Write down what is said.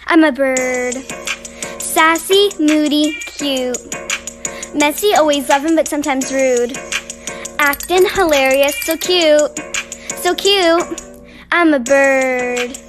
I'm a bird. Sassy, moody, cute. Messy, always loving, but sometimes rude. Actin', hilarious, so cute. So cute. I'm a bird.